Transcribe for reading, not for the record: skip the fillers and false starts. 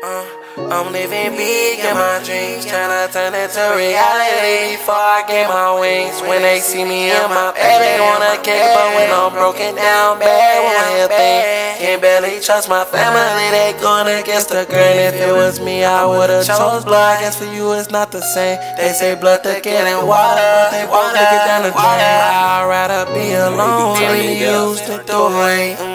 I'm living big in my dreams, tryna turn it to reality before I get my wings. When they see me in my bed, they wanna kick, but when I'm broken down bad, won't hear thing. Can't barely trust my family, they going against the grain. If it was me, I would've chose blood. I guess for you it's not the same. They say blood thicker than water, but they won't take it down the drain. I'd rather be alone, leave me used to throw away.